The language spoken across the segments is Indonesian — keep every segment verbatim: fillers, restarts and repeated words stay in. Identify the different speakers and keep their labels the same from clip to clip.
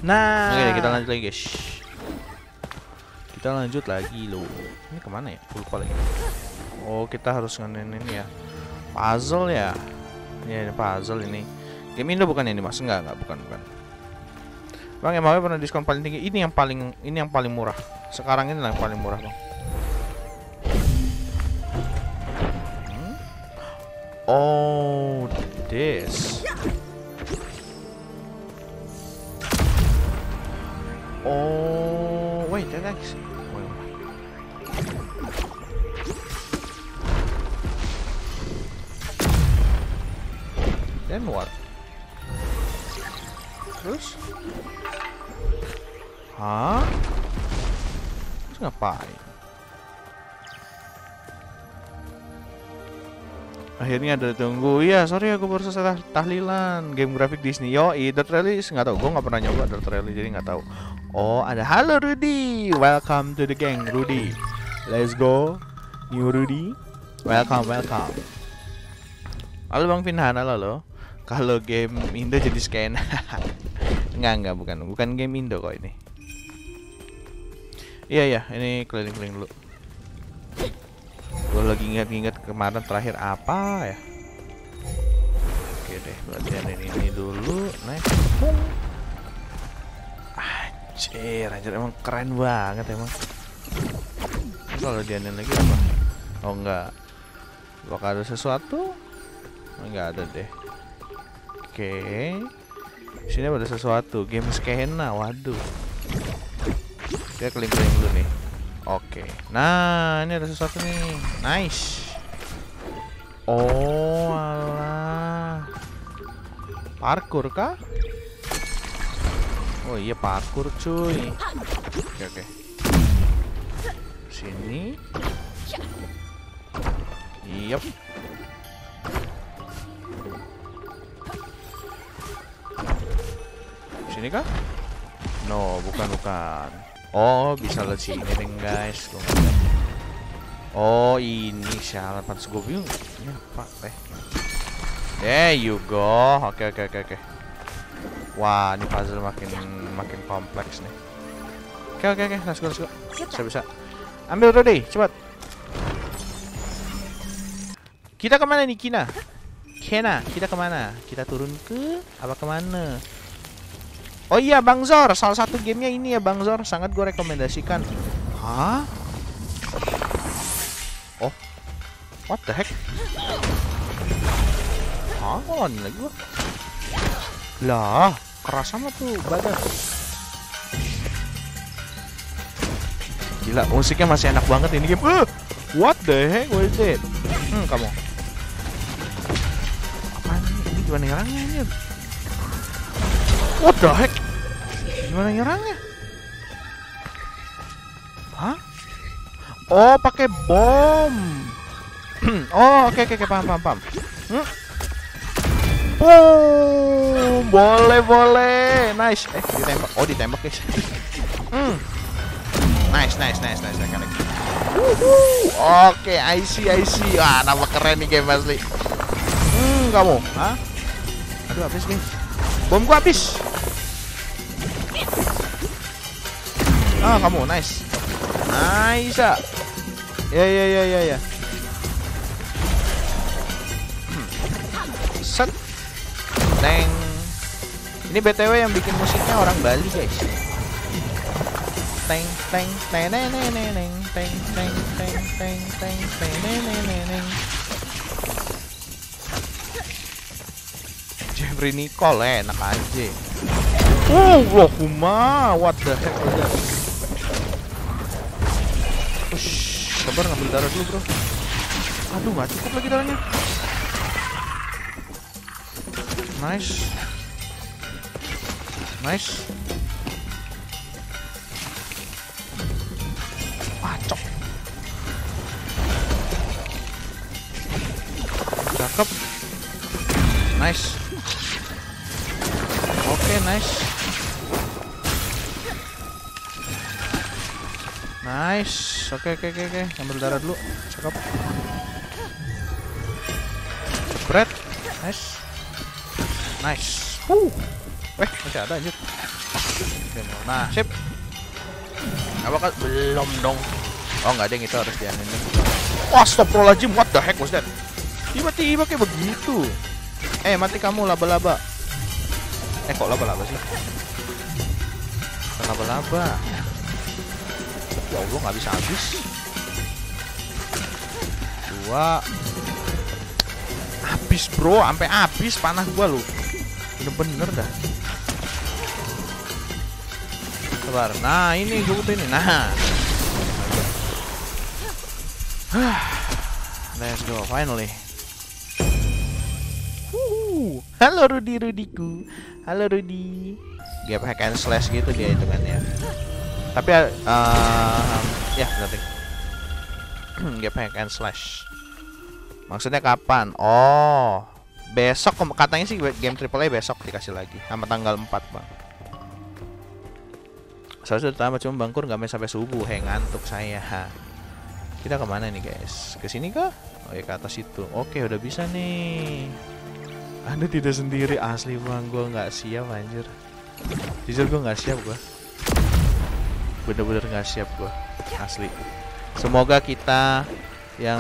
Speaker 1: Nah,
Speaker 2: oke kita lanjut lagi guys. Kita lanjut lagi loh. Ini kemana ya? Lupa lagi. Oh kita harus nganin ini ya. Puzzle ya. Ini puzzle ini. Game Indo bukan ini mas? Enggak enggak bukan bukan. Bang M A W pernah diskon paling tinggi. Ini yang paling ini yang paling murah. Sekarang ini yang paling murah bang. Hmm? Oh this. Oh, wait, that actually. Wait, wait. Then what? Terus? Hah? Terus ngapain? Akhirnya ada tunggu. Iya, sorry aku baru selesai tahlilan. Game grafik Disney. Yo, Dirt Rally nggak tahu. Gue nggak pernah nyoba Dirt Rally jadi nggak tahu. Oh, ada halo Rudy. Welcome to the gang, Rudy. Let's go, new Rudy. Welcome, welcome. Halo Bang Finhan, halo lo. Kalau game Indo jadi scan. Enggak, enggak, bukan. Bukan game Indo kok ini. Iya, iya, ini keliling-keliling dulu. Gue lagi ingat-ingat kemarin terakhir apa ya. Oke deh, berarti ini, ini dulu. Next. Anjir, anjir emang keren banget emang. Kalau dianin lagi apa? Oh enggak. Apakah ada sesuatu? Oh, enggak ada deh. Oke. Sini ada sesuatu. Game skena, waduh. Kita keliling-keliling dulu nih. Oke, nah ini ada sesuatu nih, nice. Oh alah, parkour kah? Oh iya parkour cuy. Oke oke. Sini. Yep. Sini kah? No, bukan bukan. Oh, bisa lihat sini nih guys. Oh, ini syarat pantas gue bingung. Ini apa teh? There you go. Oke oke oke oke. Wah, ini puzzle makin makin kompleks nih. Oke oke oke, let's go let's go. Bisa bisa. Ambil Rudy, cepat. Kita kemana nih Kina? Kena, kita kemana? Kita turun ke apa kemana? Oh iya Bang Zor, salah satu gamenya ini ya Bang Zor, sangat gue rekomendasikan. Hah? Oh, what the heck? Hah, oh, ini lagi gue. Lah, keras sama tuh badan. Gila, musiknya masih enak banget ini game. Uh, what the heck, what is it? Hmm, kamu. Apaan ini? Ini gimana nyerangnya ini? What the heck? Gimana nyerangnya? Hah? Oh, pakai bom. Oh, oke okay, oke okay, paham paham paham. Hmm? Oh, boleh boleh. Nice. Eh, ditembak. Oh, ditembak guys. Hmm. Nice nice nice nice nice. Oke, okay, I see I see. Wah, nama keren nih game asli. Hmm, kamu. Hah? Aduh, habis guys. Bom gua habis. Ah, kamu nice. Nice. Ya ya ya ya ya. Hmm. Set. Teng. Ini B T W yang bikin musiknya orang Bali, guys. Teng teng teng neng neng neng teng teng teng teng teng teng neng neng neng. Jeffrey Nicole enak aja. Uh, wah kuma, what the heck aja. Ush, sabar ngambil darah dulu bro. Aduh, nggak cukup lagi darahnya. Nice, nice. Acok. Cakep. Nice. Oke, okay, nice. Nice. Oke, okay, oke, okay, oke, okay, oke. Ambil darah dulu. Cakep. Bread. Nice. Nice. Uh. Eh, masih ada anjir. Nah, sip. Apa kan belum dong. Oh, nggak ada yang itu harus dianin nih. Astagfirullahaladzim, what the heck was that? Tiba-tiba kayak begitu. Eh, mati kamu laba-laba. Eh, kok laba-laba sih? Bukan laba-laba. Ya Allah, nggak bisa habis. Dua. Habis bro, sampai habis panah gua lu. Bener-bener dah. Sabar. Nah, ini gue butuh ini. Nah. Let's go, finally. Wuhu. Halo Rudy, Rudiku. Halo Rudy. Gap hack and slash gitu dia itu kan ya. Tapi uh, ya berarti. Gap hack and slash. Maksudnya kapan? Oh, besok katanya sih game triple A besok dikasih lagi sama tanggal empat, Bang. Saya sudah tamat cuma bangkur nggak main sampai subuh, hei ngantuk saya. Kita kemana nih guys? Ke sini kah? Oh ya ke atas itu. Oke udah bisa nih. Anda tidak sendiri asli bang, gue nggak siap anjir. Jujur gue nggak siap gue. Bener-bener nggak siap gue asli. Semoga kita yang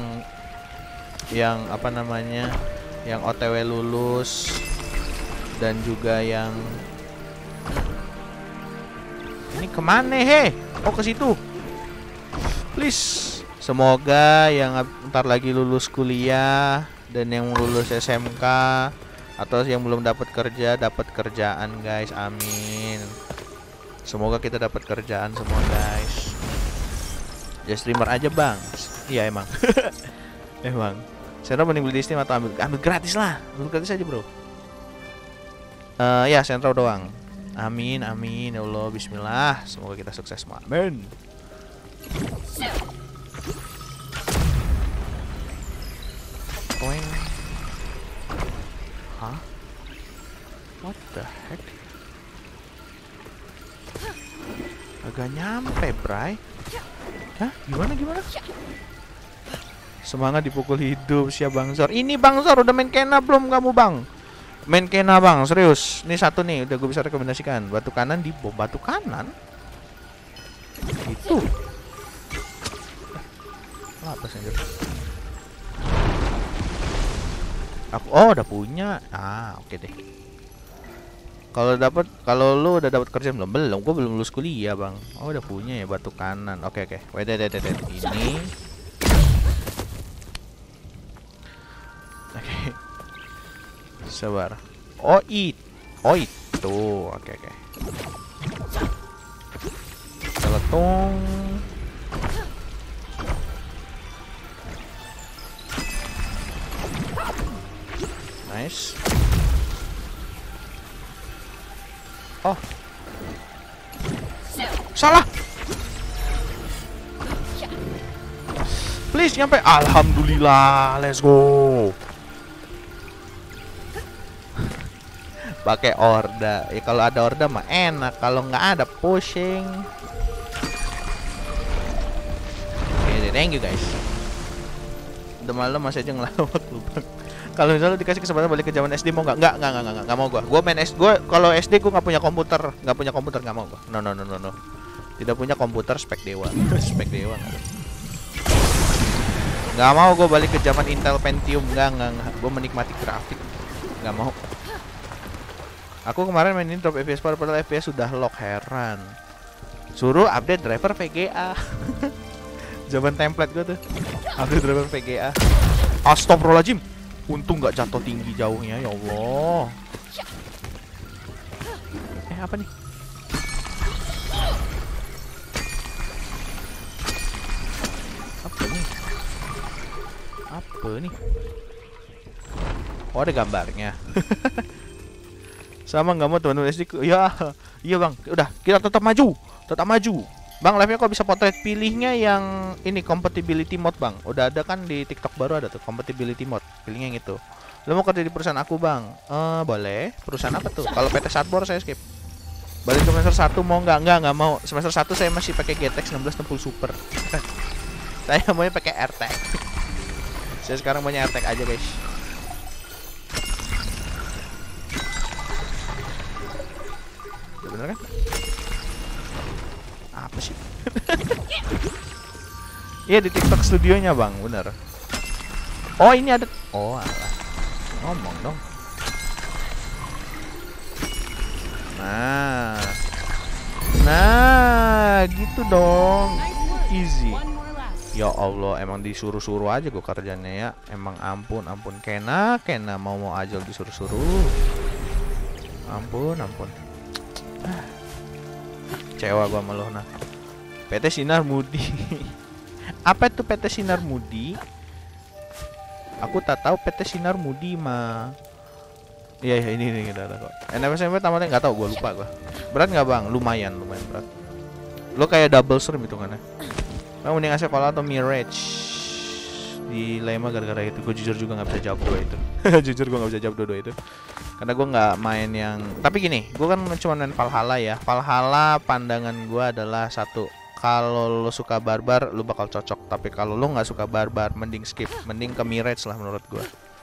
Speaker 2: yang apa namanya, yang O T W lulus dan juga yang ini kemana he? Oh ke situ. Please. Semoga yang ntar lagi lulus kuliah dan yang lulus S M K atau yang belum dapat kerja dapat kerjaan guys. Amin. Semoga kita dapat kerjaan semua guys. Ya streamer aja bang. Iya emang. Emang. Sentro mending beli di Steam atau ambil ambil gratis lah. Ambil gratis aja bro. Uh, ya Sentro doang. Amin amin ya Allah bismillah. Semoga kita sukses semua. Amin. Koeng. Hah? What the heck? Agak nyampe, Bray. Hah? Gimana gimana? Semangat dipukul hidup siap Bang Zor. Ini Bang Zor udah main Kena belum kamu, Bang? Main Kena, Bang, serius. Ini satu nih, udah gue bisa rekomendasikan. Batu kanan di bom batu kanan. Itu. Apa sih anjir? Aku oh udah punya. Ah, oke okay deh. Kalau dapat kalau lu udah dapat kerja belum? Belum, gua belum lulus kuliah, Bang. Oh, udah punya ya batu kanan. Oke, okay, oke. Okay. Wait, wait, wait, wait. Ini. Oke. Okay. Sabar. Oh, it. Oh, itu. Oke, okay, oke. Okay. Teletung. Nice. Oh. Salah. Please nyampe. Alhamdulillah. Let's go. Pakai orda. Ya kalau ada orda mah enak. Kalau nggak ada pushing. Oke, okay, thank you guys. Udah malam masih aja ngelawak lu, Bang. Kalau misalnya dikasih kesempatan balik ke zaman S D mau nggak? Nggak, nggak, nggak, nggak, nggak mau gua. Gua main S D, gua kalau S D gua nggak punya komputer, nggak punya komputer nggak mau gua. No, no, no, no, no. Tidak punya komputer spek dewa, spek dewa nggak ada. Nggak mau gua balik ke zaman Intel Pentium, nggak, nggak, nggak. Gua menikmati grafik, nggak mau. Aku kemarin mainin drop F P S padahal F P S sudah lock, heran. Suruh update driver V G A. Zaman template gua tuh. Update driver V G A. Astagfirullahaladzim. Untung nggak jatuh tinggi jauhnya, ya Allah. Eh apa nih? Apa nih? Apa nih? Oh ada gambarnya. Sama nggak mau teman-teman S D? Ya, iya bang. Udah kita tetap maju, tetap maju. Bang, live-nya kok bisa potret? Pilihnya yang ini compatibility mode, Bang. Udah ada kan di TikTok baru ada tuh compatibility mode. Pilihnya yang itu. Lo mau kerja di perusahaan aku, Bang? Eh, boleh. Perusahaan apa tuh? Kalau P T Satbor saya skip. Balik ke semester satu mau nggak? Nggak, nggak mau. Semester satu saya masih pakai G T X enam belas enam puluh Super. Saya maunya pakai AirTag. Saya sekarang maunya AirTag aja, guys. Udah bener kan? Apa sih? Iya di TikTok studionya bang, bener. Oh ini ada. Oh alah. Ngomong dong. Nah, nah gitu dong. Easy. Ya Allah, emang disuruh-suruh aja gue kerjanya ya. Emang ampun, ampun. Kena, kena mau-mau aja disuruh-suruh. Ampun, ampun. Kecewa gua sama lo nah. P T Sinar Mudi. Apa itu P T Sinar Mudi? Aku tak tahu P T Sinar Mudi mah. Iya, iya ini ini kita ada kok. N F S M P tamatnya nggak tahu, gua lupa gua. Berat nggak bang? Lumayan, lumayan berat. Lo kayak double stream itu kan ya? Bang mending Asep atau Mirage? Dilema gara-gara itu. Gue jujur juga nggak bisa jawab dua itu. Jujur gue nggak bisa jawab dua-dua itu. Karena gue nggak main yang. Tapi gini, gue kan cuma main Valhalla ya. Valhalla pandangan gue adalah satu. Kalau lo suka barbar, lo bakal cocok. Tapi kalau lo nggak suka barbar, mending skip. Mending ke Mirage lah menurut gue.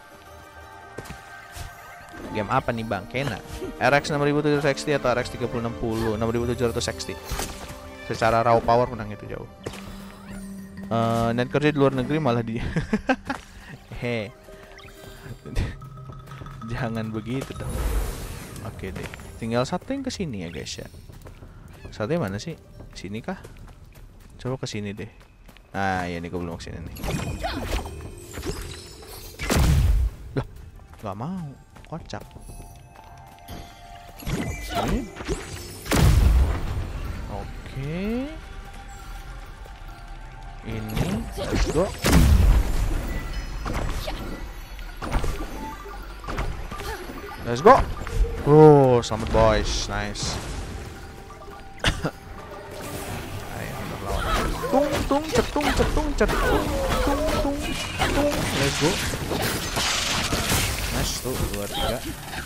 Speaker 2: Game apa nih bang? Kena R X enam ribu tujuh ratus X T atau R X tiga ribu enam puluh? enam ribu tujuh ratus X T. Secara raw power menang itu jauh. Uh, net kerja di luar negeri malah dia. Hehe. Jangan begitu dong. Oke deh. Tinggal satu yang kesini ya guys ya. Satunya mana sih? Sini kah? Coba kesini deh. Nah ya nih gue belum kesini nih. Lah, nggak mau. Kocak. Sini. Oke. Ini, let's go. Let's go. Oh, selamat boys, nice. Ayo, lawan. Tung, tung, cetung, cetung, cetung, tung, tung, tung. Let's go. Nice tuh, dua tiga.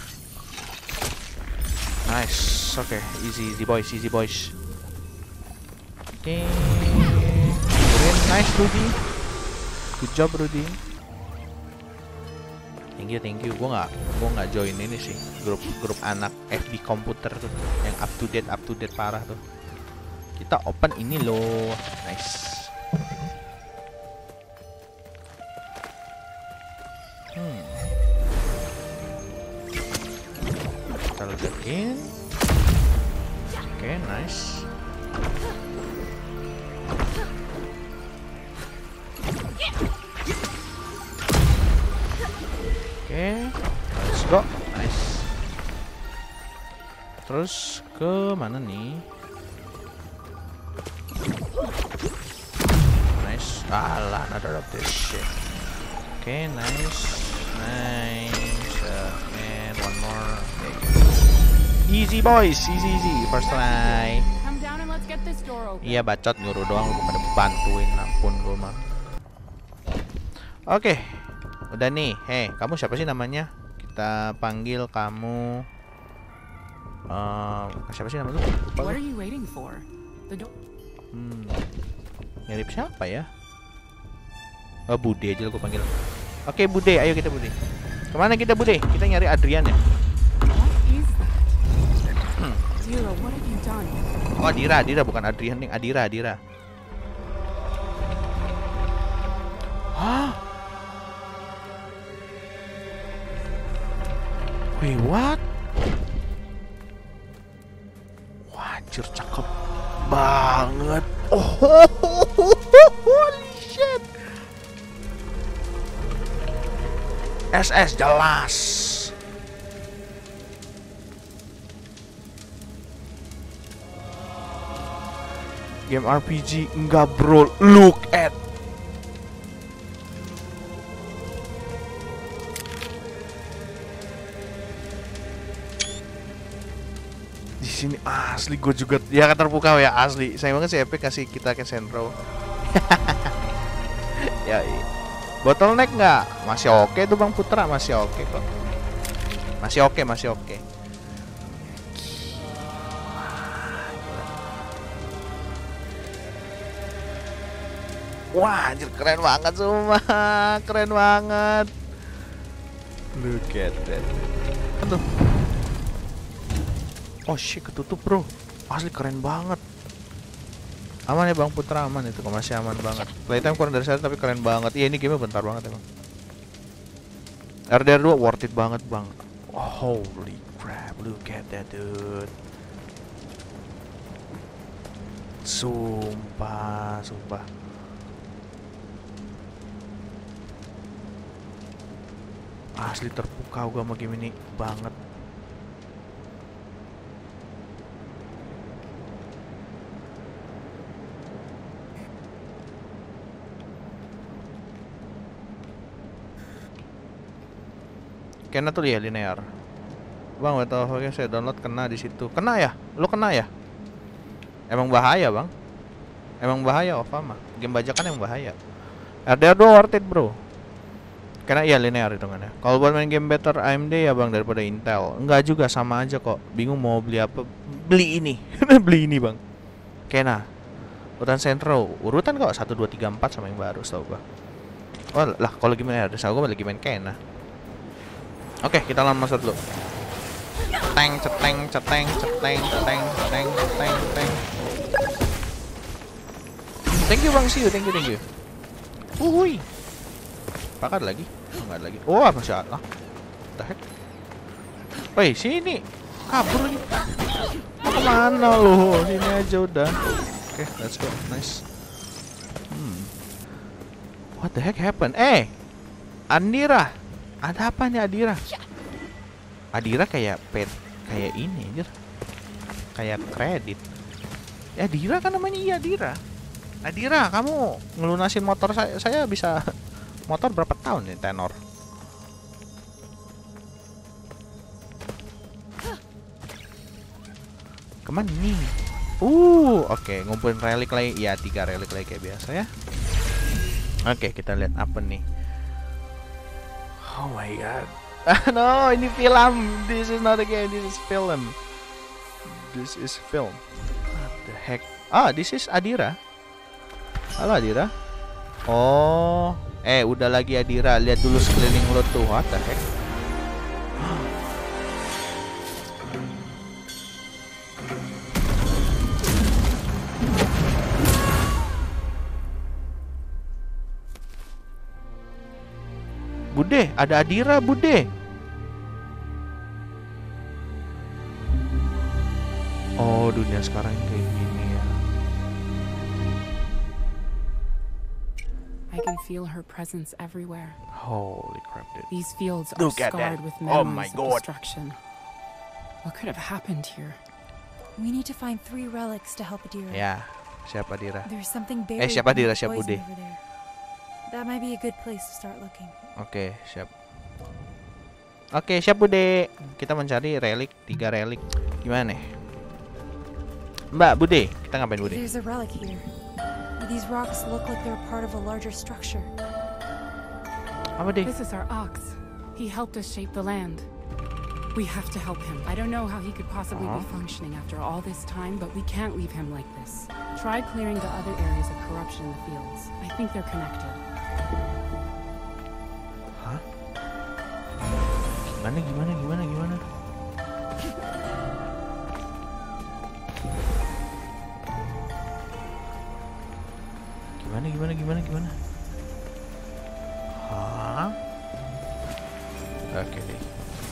Speaker 2: Nice, oke, okay. easy, easy boys, easy boys. Oke. Okay. Nice Rudy, good job Rudy. Thank you, thank you. Gue nggak, gue nggak join ini sih grup grup anak F B komputer tuh, yang up to date, up to date parah tuh. Kita open ini loh, nice. Hmm. Kita ledakin. Oke, okay, nice. Oke, okay, let's go, nice. Terus ke mana nih? Nice, alah, another of this shit. Oke, okay, nice, nice, uh, and one more. Okay. Easy boys, easy easy, first try. Iya bacot nyuruh doang, lu pada bantuin, ampun gue mah. Oke. Okay. Udah nih, hei, kamu siapa sih namanya? Kita panggil kamu. Uh, siapa sih nama lu? Lupa. Hmm, mirip siapa ya? Oh, Bude aja gue panggil. Oke, okay, Bude, ayo kita Bude. Kemana kita Bude? Kita nyari Adrian ya. Hmm. Oh, Adira, Adira bukan Adrian nih, Adira, Adira. Hah? Wait, what? Wah, anjir cakep banget. Oh, holy shit. S S jelas. Game R P G enggak bro, look at. Sini asli gue juga ya terpukau ya asli. Sayang banget sih Epic kasih kita ke Sentro. Ya iya. Bottleneck nggak? Masih oke tuh Bang Putra, masih oke kok. Masih oke, masih oke. Wah, anjir keren banget semua. Keren banget. Look at that. Aduh. Oh shit, ketutup bro. Asli keren banget. Aman ya Bang Putra, aman itu masih aman banget. Playtime kurang dari satu tapi keren banget. Iya ini game bentar banget emang. R D R dua worth it banget Bang. Oh, holy crap, look at that dude. Sumpah, sumpah. Asli terpukau gua sama game ini banget. Kena tuh ya linear. Bang, betul oke saya download kena di situ. Kena ya? Lu kena ya? Emang bahaya, Bang. Emang bahaya Ovama. Game bajakan emang bahaya. R D R dua worth it, Bro. Karena iya linear hitungannya. Kalau buat main game better A M D ya Bang daripada Intel. Enggak juga, sama aja kok. Bingung mau beli apa? Beli ini. Beli ini, Bang. Kena. Urutan Centro, urutan kok satu dua tiga empat sama yang baru tau gua. Oh lah, kalau gimana ada saya gua lagi main Kena. Oke, kita lawan masa dulu. Ceteng, ceteng, ceteng, ceteng, ceteng, ceteng, ceteng, ceteng. Thank you Bang, see you, thank you, thank you. Uhuy. Apakah ada lagi? Oh, nggak ada lagi. Oh, apa sih? Ah, the heck? Woi, sini. Kabur lagi. Mau kemana lo? Sini aja udah. Oke, okay, let's go. Nice. Hmm. What the heck happened? Eh, Andira. Ada apa nih Adira? Adira kayak pet, kayak ini aja. Kayak kredit. Ya Adira kan namanya, iya Adira. Adira, kamu ngelunasin motor saya, saya bisa motor berapa tahun nih tenor? Kemana nih? Uh, oke, okay, ngumpulin relik lagi. Ya, tiga relik lagi kayak biasa ya. Oke, okay, kita lihat apa nih. Oh my god. No, ini film. This is not a game, this is film. This is film. What the heck? Ah, this is Adira. Halo Adira. Oh, eh udah lagi Adira. Lihat dulu sekeliling lo tuh. What the heck? Bude, ada Adira, Bude. Oh, dunia sekarang kayak gini ya.
Speaker 1: I can feel her presence everywhere.
Speaker 2: Holy crap, dude.
Speaker 1: These fields are scarred with memories of destruction. What could have happened here?
Speaker 3: We need to find three relics to help Adira.
Speaker 2: Ya, siapa Adira?
Speaker 3: There's something buried.
Speaker 2: Eh, siapa Adira, siapa Bude?
Speaker 3: That might be a good place to start looking.
Speaker 2: Oke, siap. Oke, siap Bude. Kita mencari relik, tiga relik. Gimana nih? Mbak, Bude, kita ngapain Bude?
Speaker 3: There's a relic here. These rocks look like they're part of a larger structure.
Speaker 2: Apa deh?
Speaker 1: This is our ox. He helped us shape the land. We have to help him. I don't know how he could possibly uh-huh. be functioning after all this time, but we can't leave him like this. Try clearing the other areas of corruption in the fields. I think they're connected.
Speaker 2: Hah? Gimana, gimana, gimana, gimana? Gimana, gimana, gimana, gimana? Hah? Oke deh.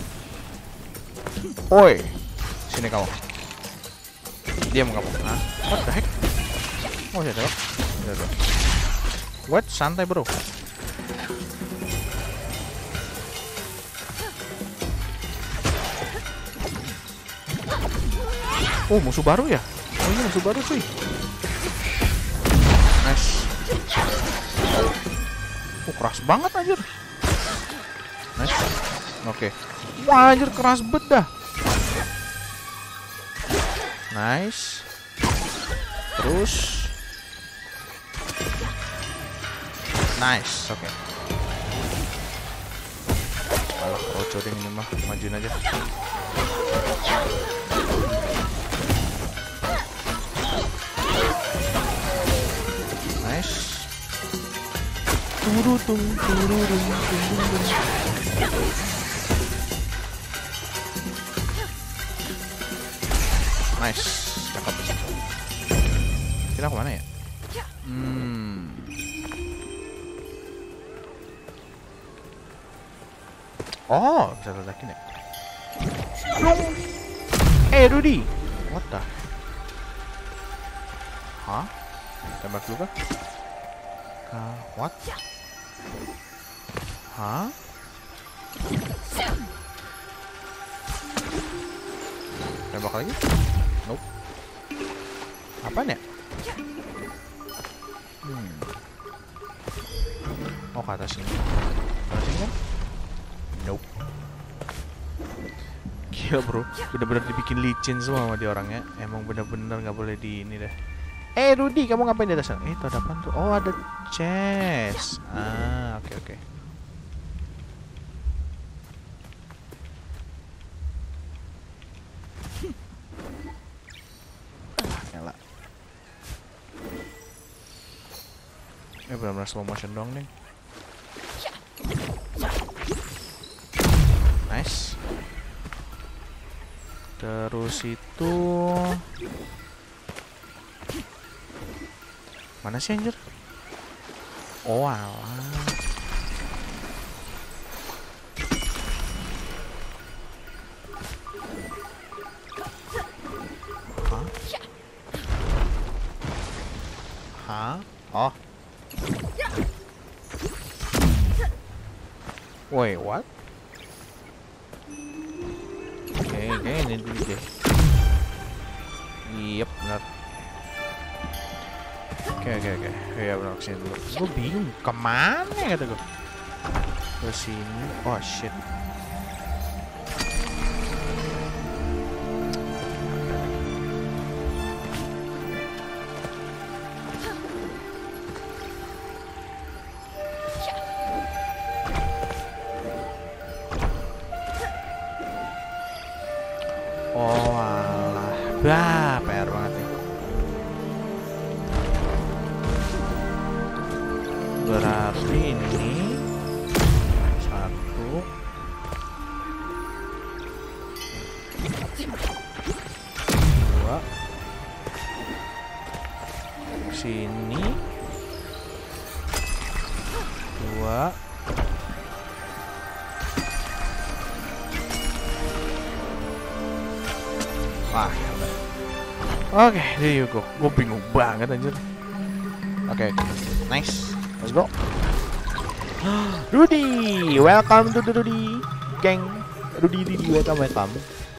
Speaker 2: Oi, sini kamu. Diam kamu. Hah? What the heck? Oh, ya dong. Ya dong. What? Santai bro. Oh, musuh baru ya? Oh iya, musuh baru cuy. Nice. Oh, keras banget anjir. Nice. Oke. Okay. Wah, anjir keras bet dah. Nice. Terus. Nice, oke. Okay. Alah, roco deh ini mah, majuin aja. Nice. Turutung, tururung, tururung. Nice, cakep. Kira kemana ya? Hmm. Oh, bisa ledakin ya? Eh, Rudy! What the? Hah? Tembak dulu kah? Kah? What? Hah? Tembak lagi? Nope. Apaan ya? Hmm. Oh, ke atas sini. Ke atas sini kan? Nope. Gila bro, bener-bener dibikin licin semua sama dia orangnya. Emang bener-bener gak boleh di ini deh. Eh Rudy, kamu ngapain di atas sana? Eh, itu ada apaan tuh? Oh, ada chest. Ah, oke okay, oke okay. Nyala. Eh, bener-bener slow motion dong nih. Nice. Terus itu mana sih anjir? Oh alah. Hah? Hah? Oh. Wait, what? Oke, oke, ini dulu deh. Yep, benar. Oke, oke, oke. Ya benar, kesini dulu. Gue bingung kemana ya kata gue. Ke sini. Oh shit. Oh alah, bah, P R banget nih. Berarti ini satu, dua, sini, dua. Wah, oke, okay, there you go. Gue bingung banget anjir. Oke, okay, nice. Let's go. Rudy, welcome to the Rudy gang. Rudy, Rudy, welcome, welcome.